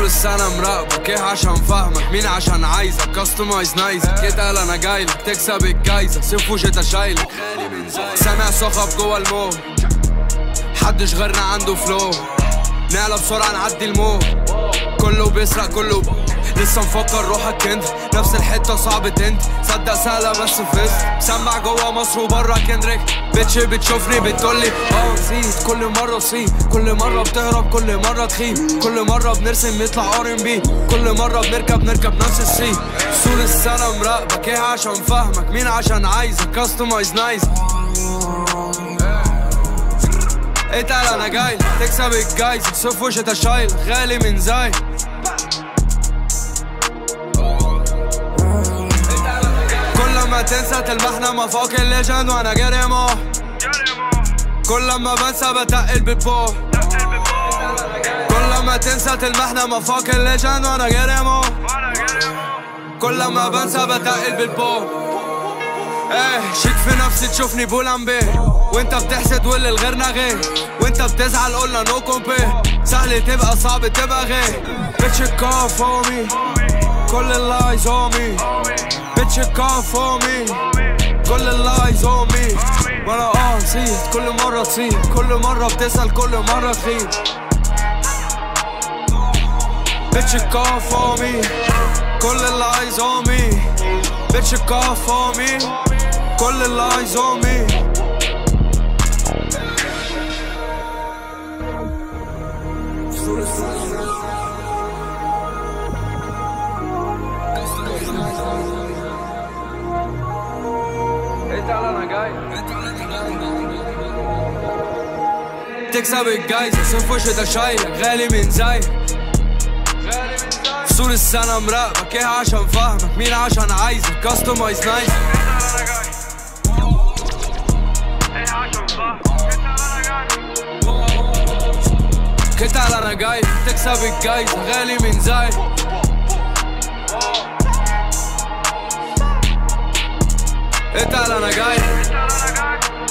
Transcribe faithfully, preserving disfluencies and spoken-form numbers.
طول السنة مراقبك ايه عشان فاهمك، مين عشان عايزك كاستمايز نايزك. اتقل انا جايلك تكسب الجايزة، صيف وشتا شايلك سامع صخب جوا الموت، محدش غيرنا عنده فلو، نعلى بسرعة نعدي الموت، كله بيسرق كله ب... لسه مفكر روحك انت نفس الحتة صعب تنت، صدق سهلة بس فزت، سمع جوا مصر وبرا كندريك، بتش بتشوفني بتقولي اه نسيت، كل مرة صيت، كل مرة بتهرب، كل مرة تخيب، كل مرة بنرسم يطلع ار ام بي، كل مرة بنركب نركب نفس السي. طول السنة مراقبك ايه عشان فاهمك، مين عشان عايزك كاستمايز نايزك. اتقل انا جاي تكسب الجايزة، صيف وشتا شايل غالي من زي كل ما تنسى تلمحنا مفوق الليجند وانا جريمو، كل ما بنسى بتقل بالبو، كل ما تنسى تلمحنا مفوق الليجند وانا جريمو، كل ما بنسى بتقل بالبو. ايه شيك في نفسي تشوفني بولامبي، وانت بتحسد واللي لغيرنا غير، وانت بتزعل قولنا نو كومبي، سهل تبقى صعب تبقى غير. بيتش كاف هومي كل اللايز هومي، بيتش كاف هومي كل اللايز هومي، وانا اه نسيت كل مرة تصير، كل مرة بتسأل كل مرة تخيب. بيتش كاف هومي كل اللايز هومي، بيتش كاف هومي كل اللايز هومي. اتقل انا جاي تكسب الجايزة، صيف وشتا شايلك غالي من زي طول السنة مراقبك ايه عشان فاهمك، مين عشان عايزك كاستمايز نايزك. اتقل انا جاي تكسب الجايزة غالي من زي اتقل انا جاي